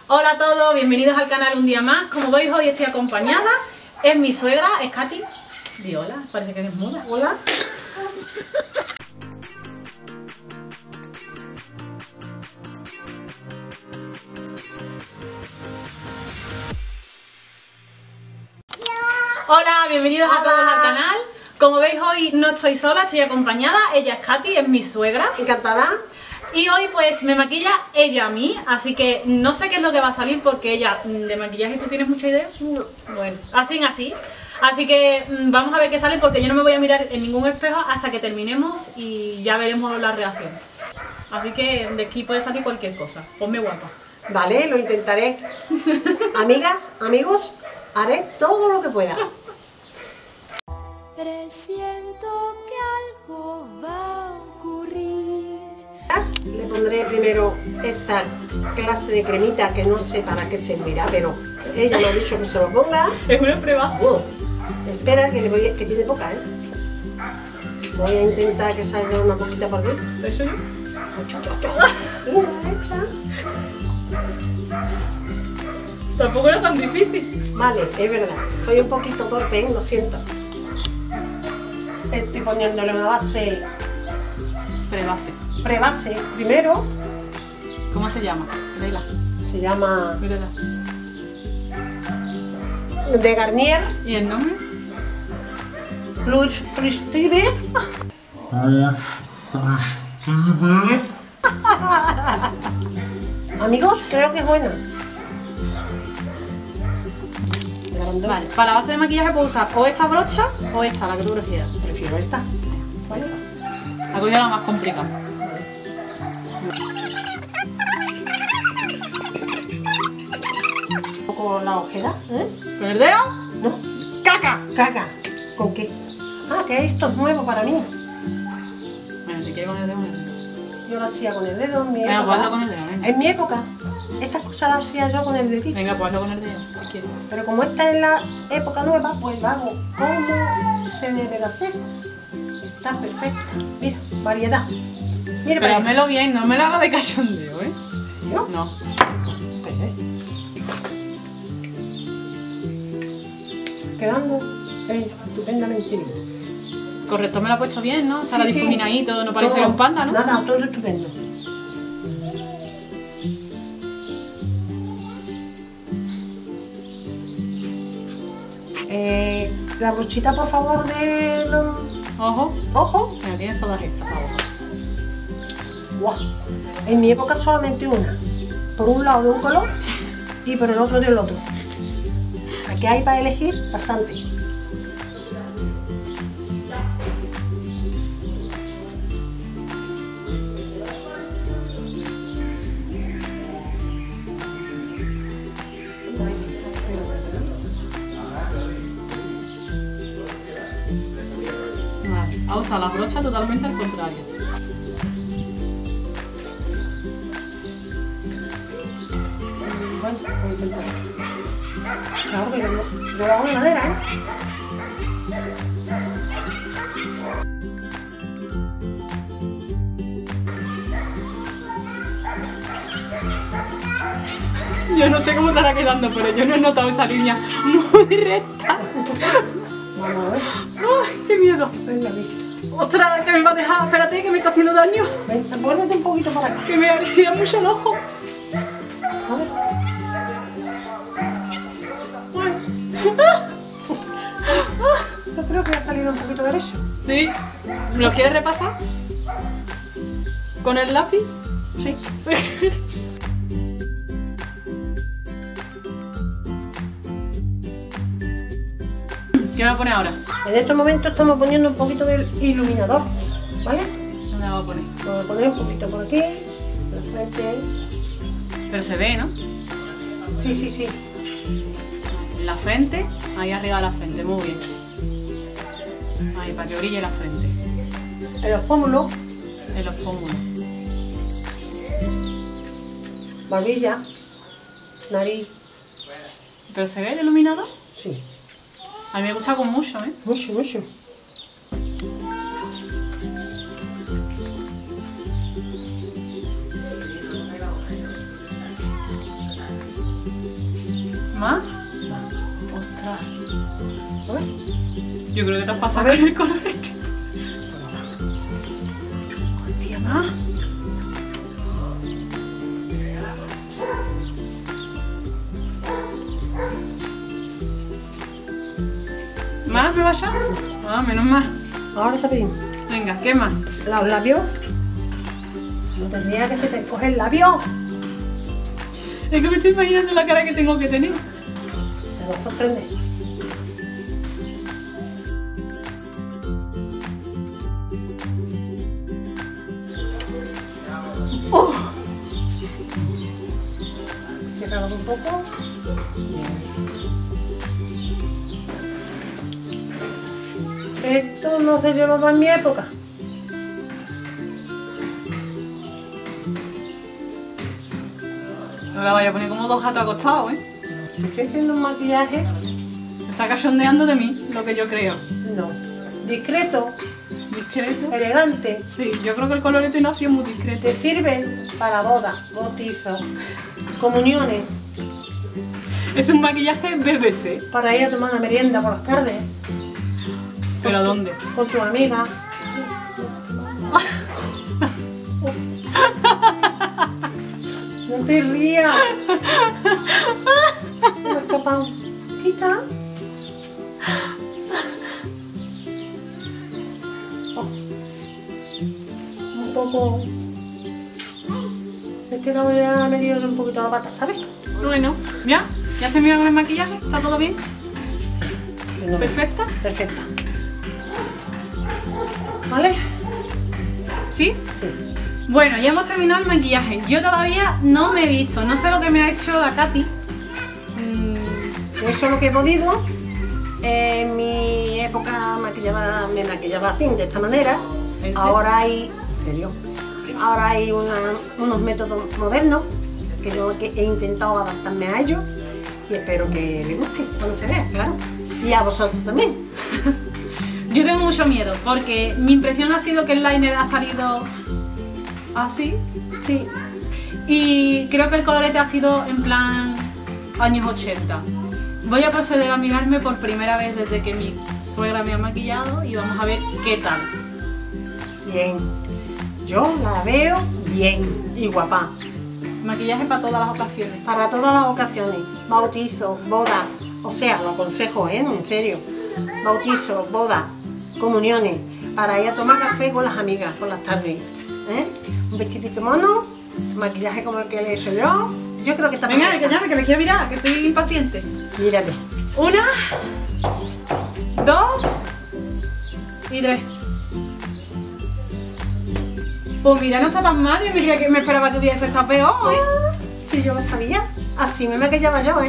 Hola a todos, bienvenidos al canal un día más. Como veis, hoy estoy acompañada. Es mi suegra, es Katy. Di hola, parece que es muda. Hola. Hola, bienvenidos a todos al canal. Como veis, hoy no estoy sola, estoy acompañada. Ella es Katy, es mi suegra. Encantada. Y hoy pues me maquilla ella a mí, así que no sé qué es lo que va a salir porque ella, de maquillaje, ¿tú tienes mucha idea? No. Bueno, así. Así que vamos a ver qué sale porque yo no me voy a mirar en ningún espejo hasta que terminemos y ya veremos la reacción. Así que de aquí puede salir cualquier cosa. Ponme guapa. Vale, lo intentaré. Amigas, amigos, haré todo lo que pueda. Presiento que algo va a ocurrir. Le pondré primero esta clase de cremita que no sé para qué servirá, pero ella me ha dicho que se lo ponga. Es una prueba. Espera, que tiene poca, ¿eh? Voy a intentar que salga una poquita por aquí. ¿Eso yo? Tampoco era tan difícil. Vale, es verdad. Soy un poquito torpe, ¿eh? Lo siento. Estoy poniéndole una base. Prebase. Prebase primero. ¿Cómo se llama? Mírala. Se llama Mírala. de Garnier ¿Y el nombre? Plus Prestige. Amigos, creo que es buena. Vale, para la base de maquillaje puedo usar o esta brocha o esta, la que tú prefieras. Prefiero esta. Pues esa. La cogido la más complicada. Un poco la ojera, ¿eh? ¿Con el dedo? No. ¡Caca! Caca. ¿Con qué? Ah, que esto es nuevo para mí. Bueno, si quieres con el dedo, Yo lo hacía con el dedo en mi venga, época. pues hazlo con el dedo, venga. En mi época, estas cosas las hacía yo con el dedito. Venga, pues hazlo con el dedo, si quieres. Pero como esta es la época nueva, pues lo hago como se debe de hacer. Está perfecta. Mira, variedad. Mira, Pero para házmelo bien, no me lo hagas de cachondeo, ¿eh? ¿no? No. Quedando estupendamente bien. Correcto, me lo ha puesto bien, ¿no? Está Sí, sí. difuminadito, no parece Todo, un panda, ¿no? Nada, todo estupendo. La brochita, por favor, de los Ojo. ojos. Mira, tiene sodas extra para ojo. Guau. En mi época solamente una. Por un lado de un color y por el otro del otro. Aquí hay para elegir bastante. Vale, a usar la brocha totalmente al contrario. Bueno, voy a intentar. Claro que yo lo hago en madera, ¿eh? Yo no sé cómo estará quedando, pero yo no he notado esa línea muy recta. Vamos a ver. ¡Ay, qué miedo! Venga, listo. ¡Ostras, que me va a dejar! Espérate, que me está haciendo daño. Ven, vuélvete un poquito para acá. Que me tira mucho el ojo. A ver. Yo creo que ha salido un poquito derecho. ¿Sí? ¿Me lo quieres repasar? ¿Con el lápiz? Sí. Sí. ¿Qué me va a poner ahora? En estos momentos estamos poniendo un poquito del iluminador, ¿vale? ¿Dónde la voy a poner? Vamos a poner un poquito por aquí, la frente ahí. Pero se ve, ¿no? Sí, sí, sí. En la frente, ahí arriba de la frente, muy bien. Ahí, para que brille la frente. En los pómulos, En los pómulos. barbilla, nariz. ¿Pero se ve el iluminador? Sí. A mí me gusta con mucho, ¿eh? Mucho, mucho. ¿Más? Ostras. A ver. Yo creo que te has pasado A ver. con el colorete. Hostia, más. ¿Más me vaya? Ah, menos mal. Ahora está bien. Venga, ¿qué más? Los labios. No tendría que se te coge el labio. Es que me estoy imaginando la cara que tengo que tener. Te va a sorprender. Cierra un poco. Esto no se llevaba en mi época. No la vaya a poner como dos gatos acostados, ¿eh? Estoy haciendo un maquillaje. Se está cachondeando de mí, lo que yo creo. No. Discreto, Discreto. elegante. Sí, yo creo que el colorete no ha sido muy discreto. Te sirven para bodas, bautizos, comuniones, Es un maquillaje BBC. para ir a tomar una merienda por las tardes ¿Pero a dónde? con tu amiga. No te rías. Me ha escapado. Quita. Oh. Un poco. Es que no ya me dio un poquito la pata, ¿sabes? Bueno, ¿ya? ¿Ya se me va con el maquillaje? ¿Está todo bien? No. ¿Perfecta? Perfecta. ¿Vale? ¿Sí? Sí. Bueno, ya hemos terminado el maquillaje. Yo todavía no me he visto. No sé lo que me ha hecho la Katy. He hecho lo que he podido. En mi época me maquillaba así, de esta manera. ¿En serio? Ahora hay, ¿en serio? Ahora hay unos métodos modernos que yo he intentado adaptarme a ellos y espero que les guste cuando se vea, claro. Y a vosotros también. Yo tengo mucho miedo porque mi impresión ha sido que el liner ha salido así. Sí. Y creo que el colorete ha sido en plan años 80. Voy a proceder a mirarme por primera vez desde que mi suegra me ha maquillado y vamos a ver qué tal. Bien. Yo la veo bien y guapa. Maquillaje para todas las ocasiones. Para todas las ocasiones. Bautizo, boda. O sea, lo aconsejo, en serio. Bautizo, boda, comuniones. Para ir a tomar café con las amigas por las tardes. Un vestidito mono, maquillaje como el que le he hecho yo. Yo creo que está Venga, perfecta. que llame, que me quiero mirar, que estoy impaciente. Mírate. 1, 2 y 3. Pues mira, no está tan mal. Yo me esperaba que hubiese estado peor, ¿eh? Si yo lo sabía. Así me maquillaba yo,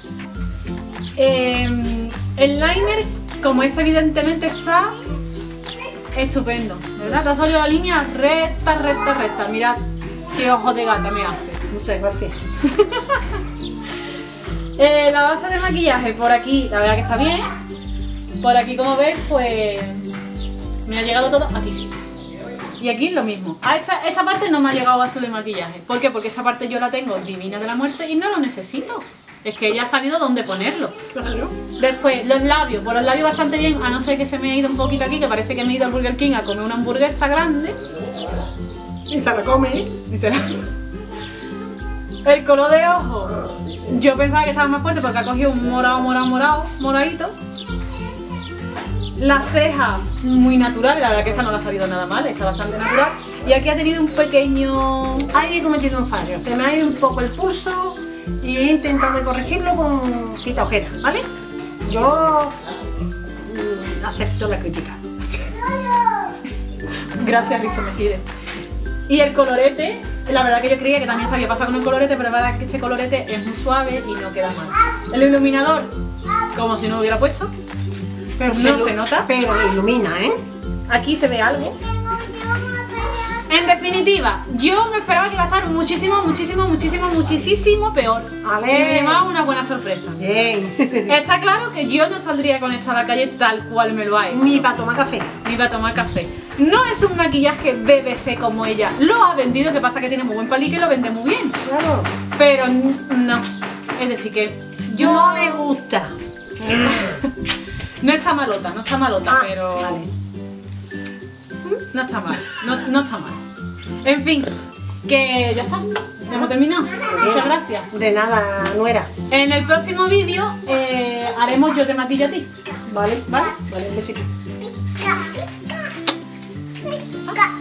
El liner, como es evidentemente está estupendo, ¿verdad? Te ha salido la línea recta, recta, recta. Mirad qué ojo de gata me hace. Muchas gracias. La base de maquillaje por aquí, la verdad que está bien. Por aquí, como ves, pues me ha llegado todo aquí. Y aquí lo mismo. A esta parte no me ha llegado base de maquillaje. ¿Por qué? Porque esta parte yo la tengo divina de la muerte y no lo necesito. Es que ella ha sabido dónde ponerlo. Claro. Después, los labios. Pues los labios bastante bien, a no ser que se me ha ido un poquito aquí, que parece que me he ido al Burger King a comer una hamburguesa grande. Y se la come, Y se la... El color de ojo. Yo pensaba que estaba más fuerte porque ha cogido un moradito. La ceja, muy natural, la verdad que esta no le ha salido nada mal, está bastante natural. Y aquí ha tenido un pequeño... Ahí he cometido un fallo. Se me ha ido un poco el pulso y he intentado corregirlo con quita ojeras, ¿vale? Yo acepto la crítica. Gracias, Risto Mejide. Y el colorete, la verdad que yo creía que también se había pasado con el colorete, pero es verdad que este colorete es muy suave y no queda mal. El iluminador, como si no lo hubiera puesto. Pero No se nota. Pero ilumina, Aquí se ve algo. En definitiva, yo me esperaba que iba a estar muchísimo peor. Ale. Y me llevaba una buena sorpresa. Bien. Está claro que yo no saldría con esta a la calle tal cual me lo ha hecho. Ni para tomar café. Ni para tomar café. No es un maquillaje BBC como ella lo ha vendido, que pasa que tiene muy buen palique y lo vende muy bien. Claro. Pero no. Es decir, que No me gusta. No está malota, Ah, pero... vale. No está mal, no está mal. En fin, que ya está, ya hemos terminado. Muchas gracias. De nada, nuera. En el próximo vídeo haremos Yo te maquillo a ti. Vale, ¿Vale? vale, un besito. Ca.